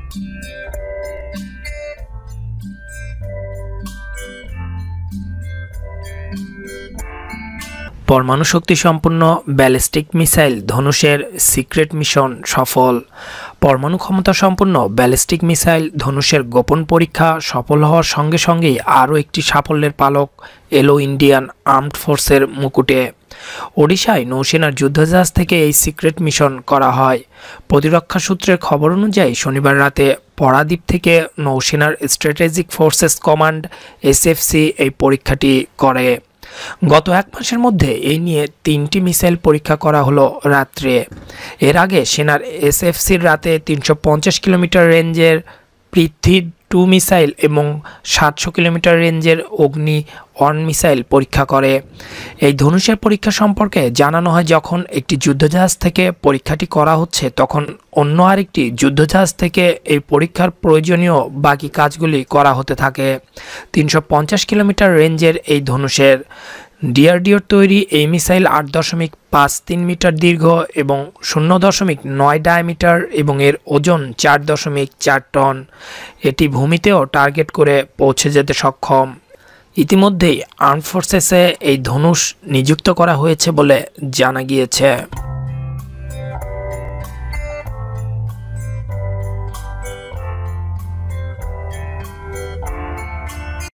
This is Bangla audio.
परमाणु शक्ति सम्पन्न बैलिस्टिक मिसाइल धनुषेर सिक्रेट मिशन सफल। परमाणु क्षमता सम्पन्न बैलिस्टिक मिसाइल धनुषेर गोपन परीक्षा सफल हওয়ার संगे संगे आरो एकटी साफल्येर पालक एलो इंडियन आर्मड फोर्सेर मुकुटे। ओडिशाय नौसेनार युद्धजाहाज थेके এই সিক্রেট মিশন করা হয়। প্রতিরক্ষা সূত্রের খবর অনুযায়ী শনিবার রাতে পরাদ্বীপ থেকে নৌসেনার স্ট্র্যাটেজিক ফোর্সেস কমান্ড এসএফসি এই পরীক্ষাটি করে। গত এক মাসের মধ্যে এই নিয়ে 3টি মিসাইল পরীক্ষা করা হলো রাত্রে। এর আগে সেনার এসএফসির রাতে 350 কিলোমিটার রেঞ্জের পৃথ্বী 2 মিসাইল এবং 700 কিলোমিটার রেঞ্জের অগ্নি 1 মিসাইল পরীক্ষা করে। এই ধনুষের পরীক্ষা সম্পর্কে জানানো হয় যখন একটি যুদ্ধজাহাজ থেকে পরীক্ষাটি করা হচ্ছে তখন অন্য আরেকটি যুদ্ধজাহাজ থেকে এই পরীক্ষার প্রয়োজনীয় বাকি কাজগুলি করা হতে থাকে। 350 কিলোমিটার রেঞ্জের এই ধনুষের ডিআরডিওর তৈরি এই মিসাইল 8.53 মিটার দীর্ঘ এবং 0.9 ডায়ামিটার এবং এর ওজন 4.4 টন। এটি ভূমিতেও টার্গেট করে পৌঁছে যেতে সক্ষম। ইতিমধ্যেই আর্মড ফোর্সেসে এই ধনুষ নিযুক্ত করা হয়েছে বলে জানা গিয়েছে।